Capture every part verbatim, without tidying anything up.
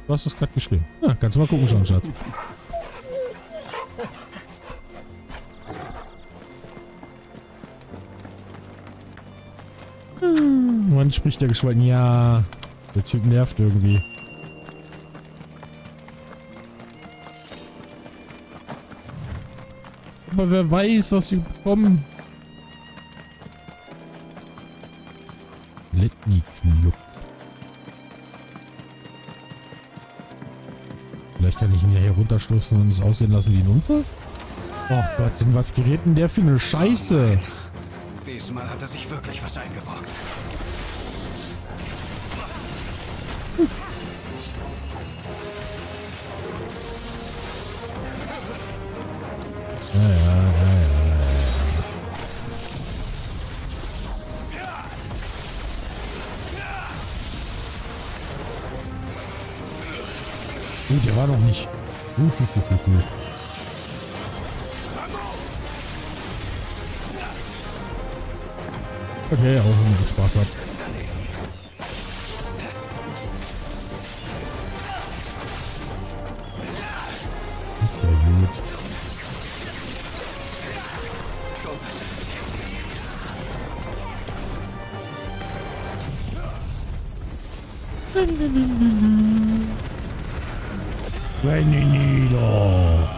Du hast es gerade geschrieben. Ja, kannst du mal gucken schon, Schatz. Hm, wann spricht der geschwollen? Ja, der Typ nervt irgendwie. Aber wer weiß, was wir bekommen. Litni-Kluft. Vielleicht kann ich ihn ja hier runterstoßen und es aussehen lassen wie ein Unfall? Oh Gott, denn was gerät denn der für eine Scheiße? Diesmal hat er sich wirklich was eingebrockt. Ja, ja, ja, ja, ja. Uh, der war noch nicht. Uh, uh, uh, uh, uh. Okay, auch wenn man Spaß hat. Ist ja gut. Keine Nieder.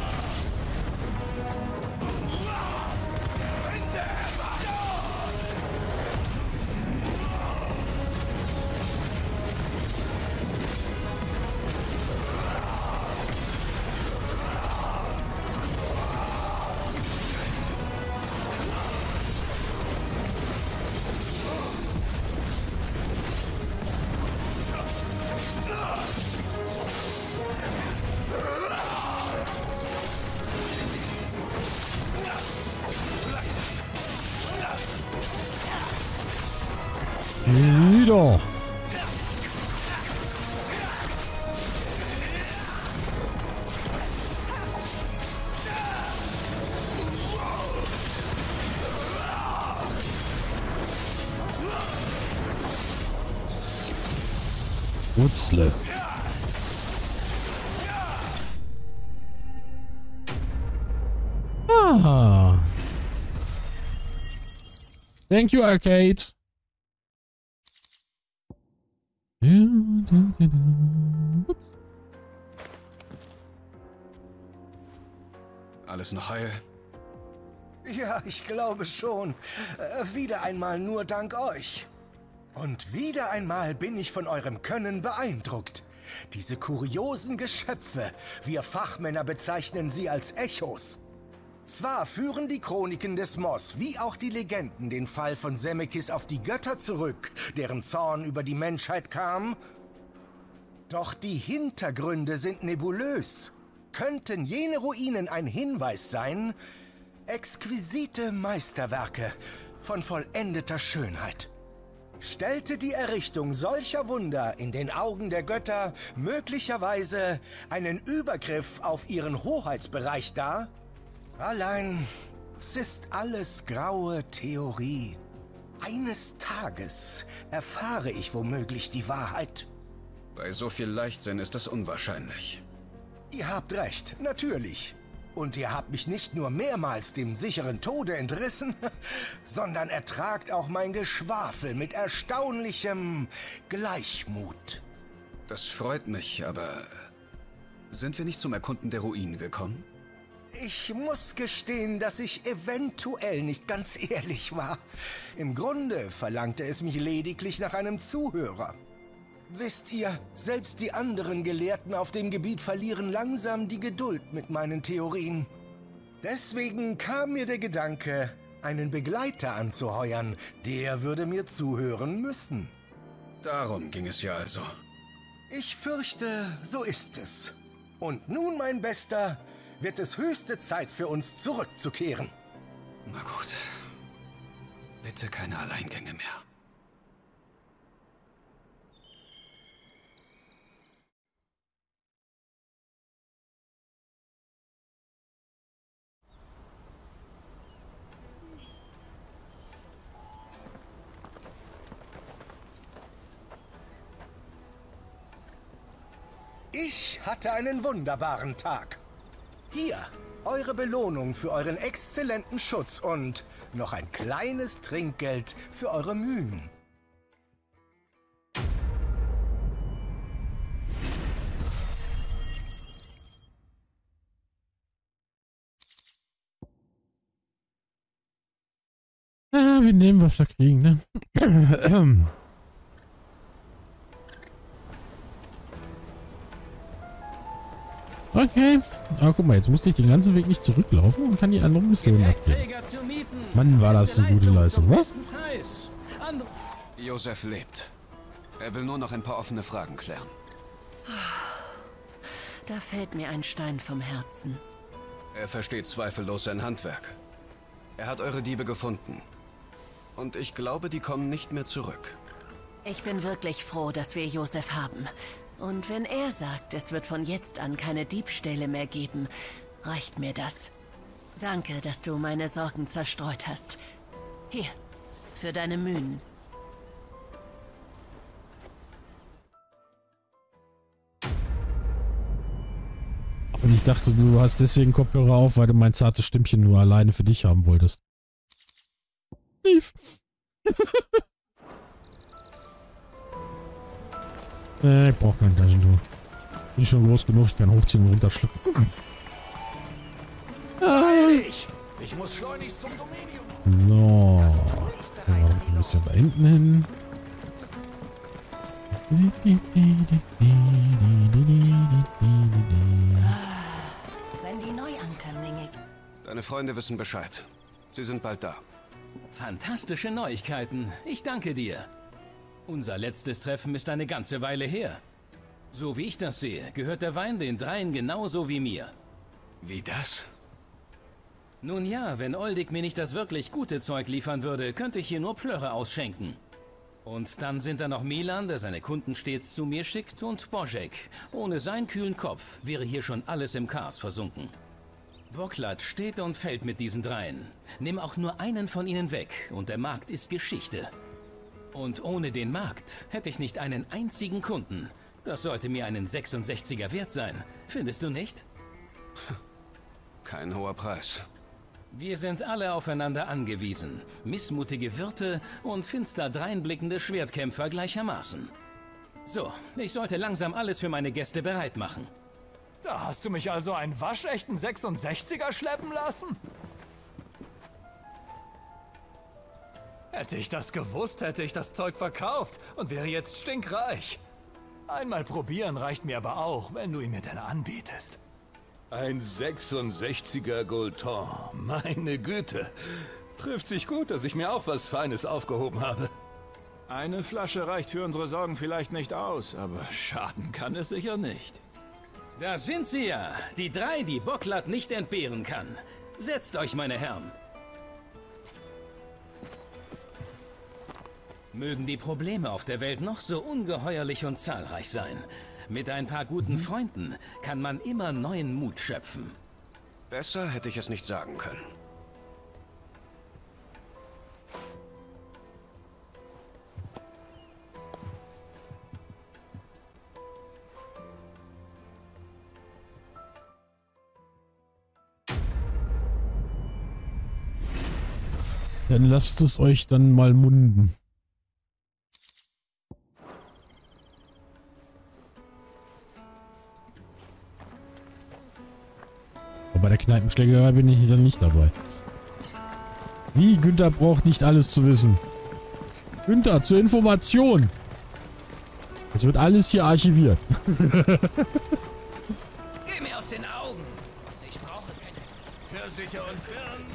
Nieder. Utzle. Ah. Thank you, Arcade. Alles noch heil? Ja, ich glaube schon. Äh, wieder einmal nur dank euch. Und wieder einmal bin ich von eurem Können beeindruckt. Diese kuriosen Geschöpfe, wir Fachmänner bezeichnen sie als Echos. Zwar führen die Chroniken des Moss, wie auch die Legenden, den Fall von Semekis auf die Götter zurück, deren Zorn über die Menschheit kam. Doch die Hintergründe sind nebulös. Könnten jene Ruinen ein Hinweis sein? Exquisite Meisterwerke von vollendeter Schönheit. Stellte die Errichtung solcher Wunder in den Augen der Götter möglicherweise einen Übergriff auf ihren Hoheitsbereich dar? Allein, es ist alles graue Theorie. Eines Tages erfahre ich womöglich die Wahrheit. Bei so viel Leichtsinn ist das unwahrscheinlich. Ihr habt recht, natürlich. Und ihr habt mich nicht nur mehrmals dem sicheren Tode entrissen, sondern ertragt auch mein Geschwafel mit erstaunlichem Gleichmut. Das freut mich, aber sind wir nicht zum Erkunden der Ruinen gekommen? Ich muss gestehen, dass ich eventuell nicht ganz ehrlich war. Im Grunde verlangte es mich lediglich nach einem Zuhörer. Wisst ihr, selbst die anderen Gelehrten auf dem Gebiet verlieren langsam die Geduld mit meinen Theorien. Deswegen kam mir der Gedanke, einen Begleiter anzuheuern. Der würde mir zuhören müssen. Darum ging es ja also. Ich fürchte, so ist es. Und nun, mein Bester, wird es höchste Zeit für uns zurückzukehren. Na gut. Bitte keine Alleingänge mehr. Ich hatte einen wunderbaren Tag. Hier, eure Belohnung für euren exzellenten Schutz und noch ein kleines Trinkgeld für eure Mühen. Ja, wir nehmen, was wir kriegen, ne? Okay. Aber guck mal, jetzt musste ich den ganzen Weg nicht zurücklaufen und kann die andere Mission abgeben. Mann, war das eine gute Leistung, was? Josef lebt. Er will nur noch ein paar offene Fragen klären. Da fällt mir ein Stein vom Herzen. Er versteht zweifellos sein Handwerk. Er hat eure Diebe gefunden. Und ich glaube, die kommen nicht mehr zurück. Ich bin wirklich froh, dass wir Josef haben. Und wenn er sagt, es wird von jetzt an keine Diebstähle mehr geben, reicht mir das. Danke, dass du meine Sorgen zerstreut hast. Hier, für deine Mühen. Und ich dachte, du hast deswegen Kopfhörer auf, weil du mein zartes Stimmchen nur alleine für dich haben wolltest. Lief. äh, ich brauch kein Taschentuch. Bin schon groß genug, ich kann hochziehen und runterschlucken. Eilig! Ich muss schleunigst zum Dominium. So. Dann machen wir ein bisschen da hinten hin. Wenn die Neuankömmlinge... Deine Freunde wissen Bescheid. Sie sind bald da. Fantastische Neuigkeiten. Ich danke dir. Unser letztes Treffen ist eine ganze Weile her. So wie ich das sehe, gehört der Wein den Dreien genauso wie mir. Wie das? Nun ja, wenn Oldig mir nicht das wirklich gute Zeug liefern würde, könnte ich hier nur Plörre ausschenken. Und dann sind da noch Milan, der seine Kunden stets zu mir schickt, und Božek. Ohne seinen kühlen Kopf wäre hier schon alles im Chaos versunken. Bocklat steht und fällt mit diesen Dreien. Nimm auch nur einen von ihnen weg und der Markt ist Geschichte. Und ohne den Markt hätte ich nicht einen einzigen Kunden. Das sollte mir einen sechsundsechziger wert sein. Findest du nicht? Kein hoher Preis. Wir sind alle aufeinander angewiesen. Missmutige Wirte und finster dreinblickende Schwertkämpfer gleichermaßen. So, ich sollte langsam alles für meine Gäste bereit machen. Da hast du mich also einen waschechten sechsundsechziger schleppen lassen? Hätte ich das gewusst, hätte ich das Zeug verkauft und wäre jetzt stinkreich. Einmal probieren reicht mir aber auch, wenn du ihn mir denn anbietest. Ein sechsundsechziger Goldton, meine Güte. Trifft sich gut, dass ich mir auch was Feines aufgehoben habe. Eine Flasche reicht für unsere Sorgen vielleicht nicht aus, aber schaden kann es sicher nicht. Da sind sie ja, die drei, die Bocklat nicht entbehren kann. Setzt euch, meine Herren. Mögen die Probleme auf der Welt noch so ungeheuerlich und zahlreich sein. Mit ein paar guten Freunden kann man immer neuen Mut schöpfen. Besser hätte ich es nicht sagen können. Dann lasst es euch dann mal munden. Aber bei der Kneipenschlägerei bin ich dann nicht dabei. Wie? Günther braucht nicht alles zu wissen. Günther, zur Information. Es wird alles hier archiviert. Geh mir aus den Augen. Ich brauche keine Pfirsiche und Birnen.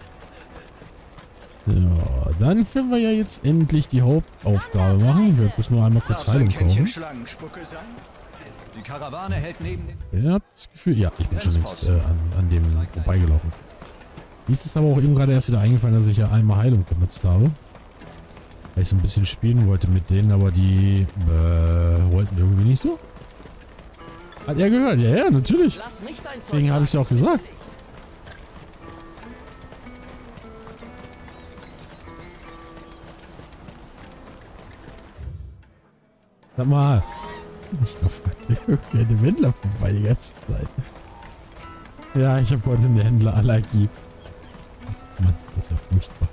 Ja, dann können wir ja jetzt endlich die Hauptaufgabe machen. Ich werde bloß nur einmal kurz Heilung kaufen. Die Karawane hält neben dem... Ich habe das Gefühl, ja, ich bin schon längst äh, an, an dem vorbeigelaufen. Mir ist es aber auch eben gerade erst wieder eingefallen, dass ich ja einmal Heilung benutzt habe. Weil ich so ein bisschen spielen wollte mit denen, aber die äh, wollten irgendwie nicht so. Hat er gehört? Ja, ja, natürlich. Deswegen habe ich es ja auch gesagt. Sag mal. Ich laufe eine Wendler vorbei die ganze Zeit. Ja, ich habe heute eine Händlerallergie. Mann, das ist ja furchtbar.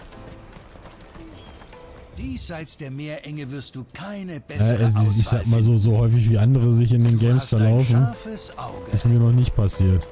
Diesseits der Meerenge wirst du keine bessere Ja, also ich sag mal so, so häufig wie andere sich in den Games verlaufen, ist mir noch nicht passiert.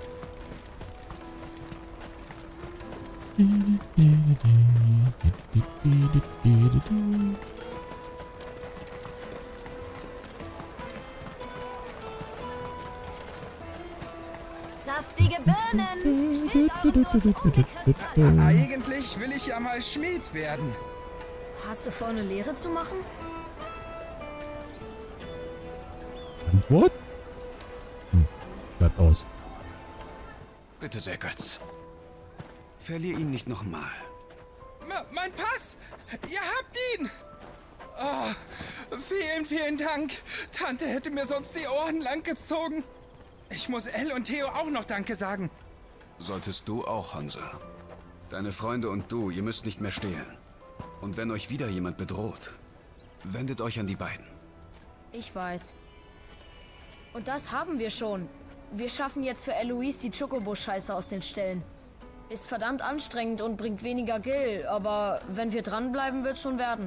Saftige Birnen! Stillt euren Durst. Eigentlich will ich ja mal Schmied werden. Hast du vor, eine Lehre zu machen? Antwort? Hm, bleibt aus. Bitte sehr, Götz. Verlier ihn nicht nochmal. Mein Pass! Ihr habt ihn! Oh, vielen, vielen Dank. Tante hätte mir sonst die Ohren lang gezogen. Ich muss Elle und Theo auch noch Danke sagen. Solltest du auch, Hansa. Deine Freunde und du, ihr müsst nicht mehr stehlen. Und wenn euch wieder jemand bedroht, wendet euch an die beiden. Ich weiß. Und das haben wir schon. Wir schaffen jetzt für Eloise die Chocobo-Scheiße aus den Ställen. Ist verdammt anstrengend und bringt weniger Gil, aber wenn wir dranbleiben, wird's schon werden.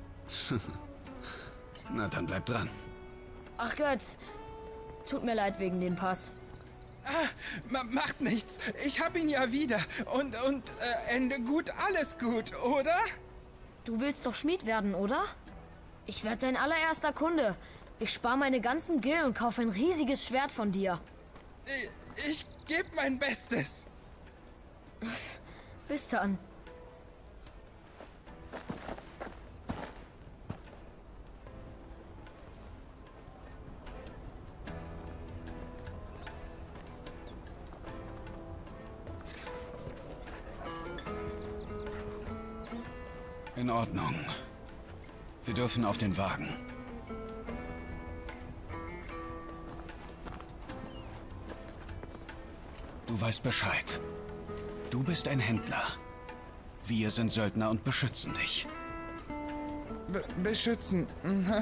Na, dann bleib dran. Ach Götz, tut mir leid wegen dem Pass. Ah, ma macht nichts. Ich hab ihn ja wieder. Und, und, äh, Ende gut, alles gut, oder? Du willst doch Schmied werden, oder? Ich werde dein allererster Kunde. Ich spare meine ganzen Gil und kaufe ein riesiges Schwert von dir. Ich, ich gebe mein Bestes. Bis dann. In Ordnung. Wir dürfen auf den Wagen. Du weißt Bescheid. Du bist ein Händler. Wir sind Söldner und beschützen dich. Be beschützen? Mhm.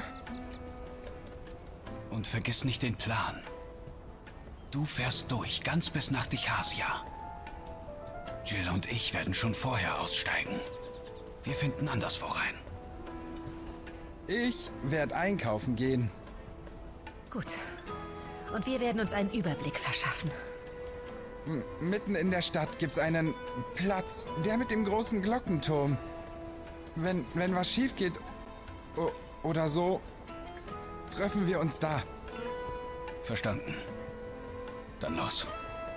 Und vergiss nicht den Plan. Du fährst durch, ganz bis nach Dichasia. Jill und ich werden schon vorher aussteigen. Wir finden anderswo rein. Ich werde einkaufen gehen. Gut. Und wir werden uns einen Überblick verschaffen. M mitten in der Stadt gibt's einen Platz, der mit dem großen Glockenturm. Wenn, wenn was schief geht oder so, treffen wir uns da. Verstanden. Dann los.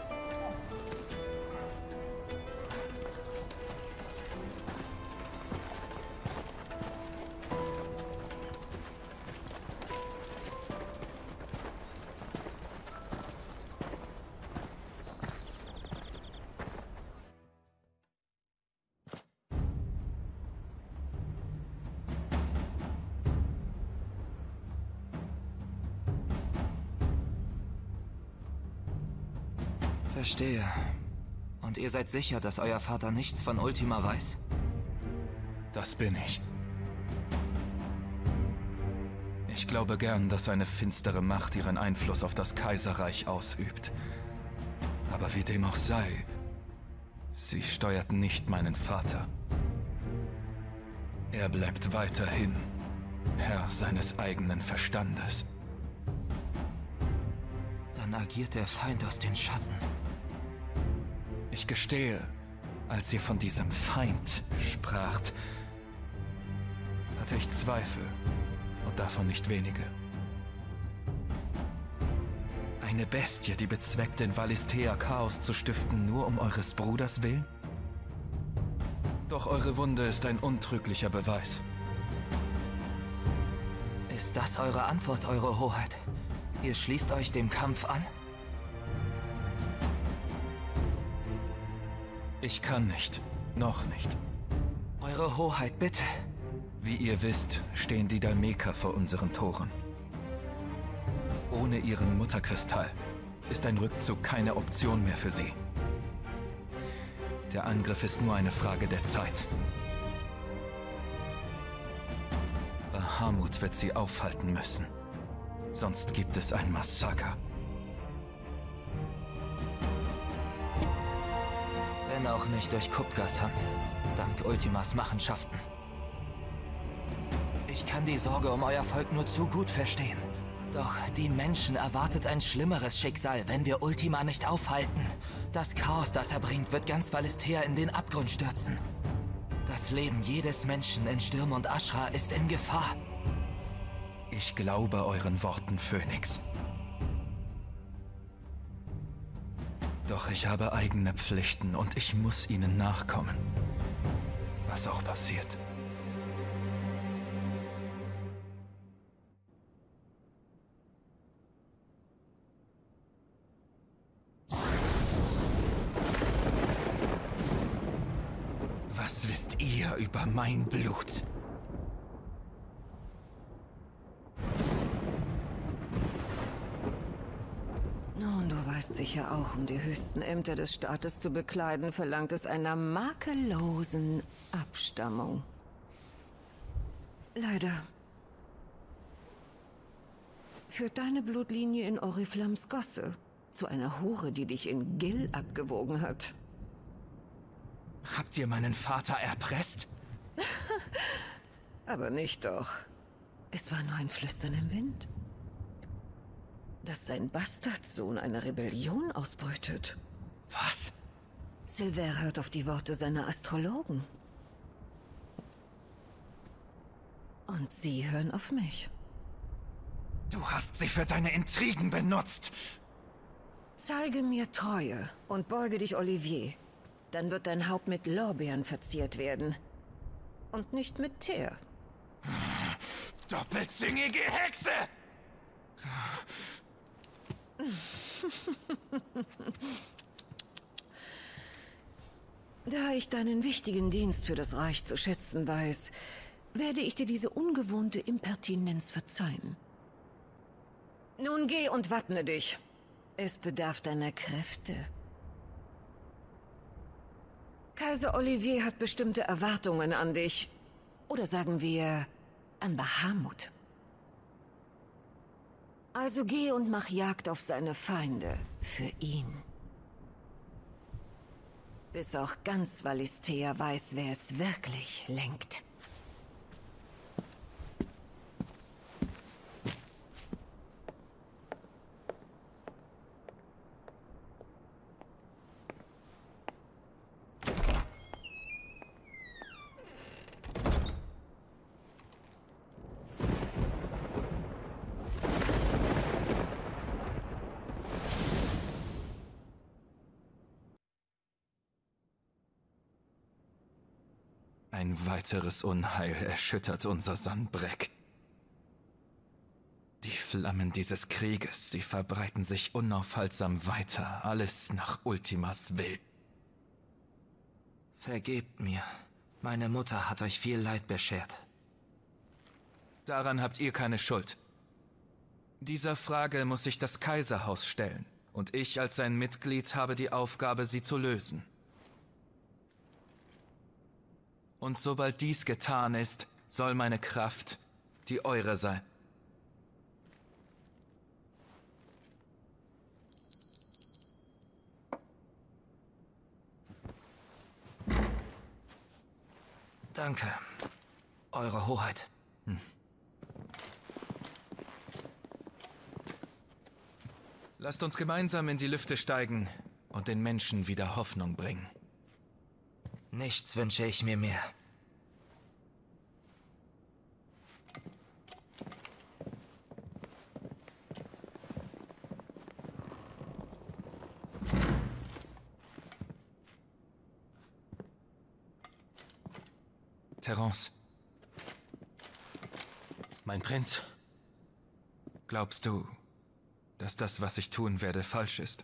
Verstehe. Und ihr seid sicher, dass euer Vater nichts von Ultima weiß? Das bin ich. Ich glaube gern, dass eine finstere Macht ihren Einfluss auf das Kaiserreich ausübt. Aber wie dem auch sei, sie steuert nicht meinen Vater. Er bleibt weiterhin Herr seines eigenen Verstandes. Dann agiert der Feind aus den Schatten. Ich gestehe, als ihr von diesem Feind spracht, hatte ich Zweifel, und davon nicht wenige. Eine Bestie, die bezweckt, in Valisthea Chaos zu stiften, nur um eures Bruders willen? Doch eure Wunde ist ein untrüglicher Beweis. Ist das eure Antwort, Eure Hoheit? Ihr schließt euch dem Kampf an? Ich kann nicht. Noch nicht. Eure Hoheit, bitte. Wie ihr wisst, stehen die Dhalmeker vor unseren Toren. Ohne ihren Mutterkristall ist ein Rückzug keine Option mehr für sie. Der Angriff ist nur eine Frage der Zeit. Bahamut wird sie aufhalten müssen. Sonst gibt es ein Massaker. Wenn auch nicht durch Kupgas Hand, dank Ultimas Machenschaften. Ich kann die Sorge um euer Volk nur zu gut verstehen. Doch die Menschen erwartet ein schlimmeres Schicksal, wenn wir Ultima nicht aufhalten. Das Chaos, das er bringt, wird ganz Valisthea in den Abgrund stürzen. Das Leben jedes Menschen in Stürm und Ashra ist in Gefahr. Ich glaube euren Worten, Phönix. Doch ich habe eigene Pflichten und ich muss ihnen nachkommen. Was auch passiert. Was wisst ihr über mein Blut? Nun, du weißt sicher auch, um die höchsten Ämter des Staates zu bekleiden, verlangt es einer makellosen Abstammung. Leider führt deine Blutlinie in Oriflamms Gosse zu einer Hure, die dich in Gil abgewogen hat. Habt ihr meinen Vater erpresst? Aber nicht doch. Es war nur ein Flüstern im Wind. Dass sein Bastardsohn eine Rebellion ausbrütet. Was? Silver hört auf die Worte seiner Astrologen. Und sie hören auf mich. Du hast sie für deine Intrigen benutzt. Zeige mir Treue und beuge dich Olivier. Dann wird dein Haupt mit Lorbeeren verziert werden. Und nicht mit Teer. Doppelzüngige Hexe! Da ich deinen wichtigen Dienst für das Reich zu schätzen weiß, werde ich dir diese ungewohnte Impertinenz verzeihen. Nun geh und wappne dich. Es bedarf deiner Kräfte. Kaiser Olivier hat bestimmte Erwartungen an dich. Oder sagen wir, an Bahamut. Also geh und mach Jagd auf seine Feinde. Für ihn. Bis auch ganz Valisthea weiß, wer es wirklich lenkt. Ein weiteres Unheil erschüttert unser Sanbreque. Die Flammen dieses Krieges, sie verbreiten sich unaufhaltsam weiter, alles nach Ultimas Will. Vergebt mir. Meine Mutter hat euch viel Leid beschert. Daran habt ihr keine Schuld. Dieser Frage muss sich das Kaiserhaus stellen, und ich als sein Mitglied habe die Aufgabe, sie zu lösen. Und sobald dies getan ist, soll meine Kraft die eure sein. Danke, Eure Hoheit. Hm. Lasst uns gemeinsam in die Lüfte steigen und den Menschen wieder Hoffnung bringen. Nichts wünsche ich mir mehr. Terence. Mein Prinz. Glaubst du, dass das, was ich tun werde, falsch ist?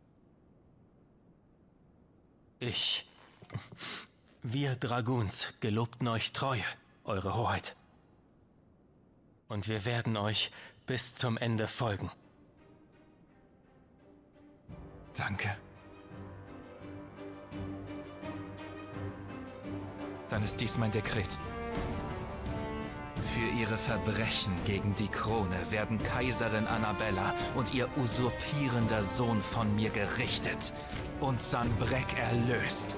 Ich... Wir Dragoons gelobten euch Treue, Eure Hoheit. Und wir werden euch bis zum Ende folgen. Danke. Dann ist dies mein Dekret. Für ihre Verbrechen gegen die Krone werden Kaiserin Annabella und ihr usurpierender Sohn von mir gerichtet und Sanbreque erlöst.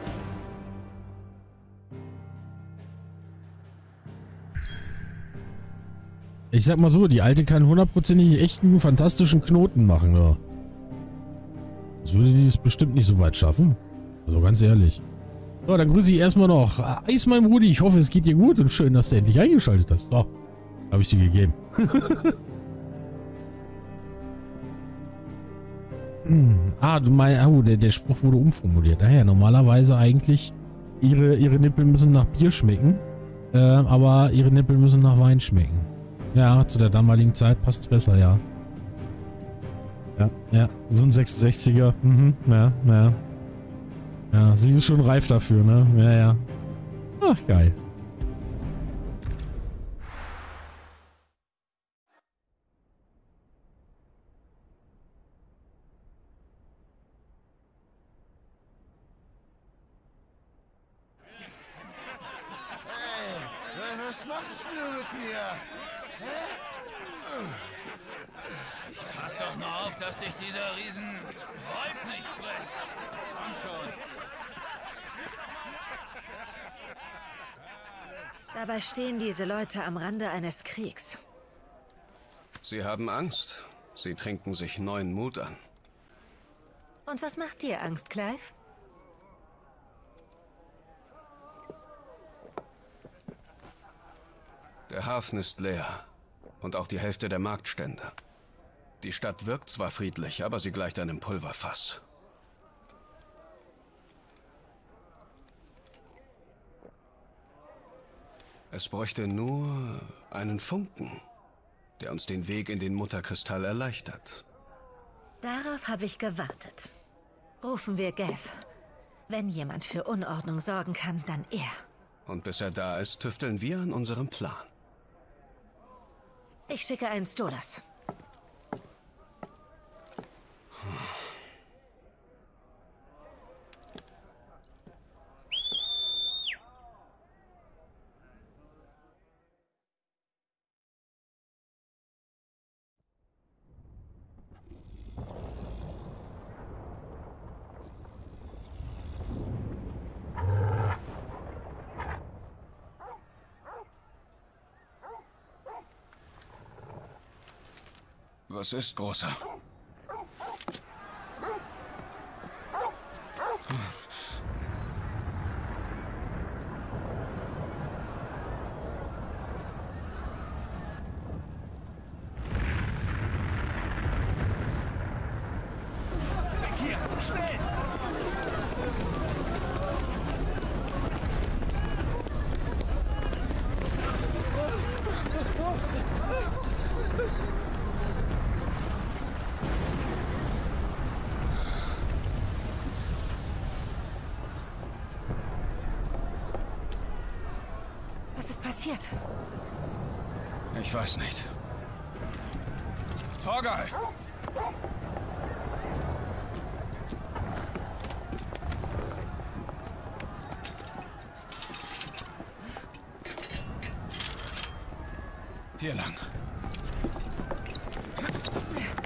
Ich sag mal so, die Alte kann hundertprozentig echten, fantastischen Knoten machen, ja. Das würde die es bestimmt nicht so weit schaffen. Also ganz ehrlich. So, dann grüße ich erstmal noch Eis, mein Brudi. Ich hoffe, es geht dir gut und schön, dass du endlich eingeschaltet hast. So, habe ich sie gegeben. hm. Ah, du meinst, oh, der, der Spruch wurde umformuliert. Naja, normalerweise eigentlich, ihre, ihre Nippel müssen nach Bier schmecken, äh, aber ihre Nippel müssen nach Wein schmecken. Ja, zu der damaligen Zeit passt es besser, ja. Ja, ja, so ein sechsundsechziger. Mhm, ja, ja. Ja, sie ist schon reif dafür, ne? Ja, ja. Ach, geil. Hey, was machst du mit mir? Hä? Pass doch nur auf, dass dich dieser riesen Wolf nicht frisst. Komm schon. Dabei stehen diese Leute am Rande eines Kriegs. Sie haben Angst. Sie trinken sich neuen Mut an. Und was macht dir Angst, Clive? Der Hafen ist leer. Und auch die Hälfte der Marktstände. Die Stadt wirkt zwar friedlich, aber sie gleicht einem Pulverfass. Es bräuchte nur einen Funken, der uns den Weg in den Mutterkristall erleichtert. Darauf habe ich gewartet. Rufen wir Gav. Wenn jemand für Unordnung sorgen kann, dann er. Und bis er da ist, tüfteln wir an unserem Plan. Ich schicke einen Stolas. Was ist, Großer? Weg hier! Schnell! Was ist passiert? Ich weiß nicht. Torgal! Hier lang.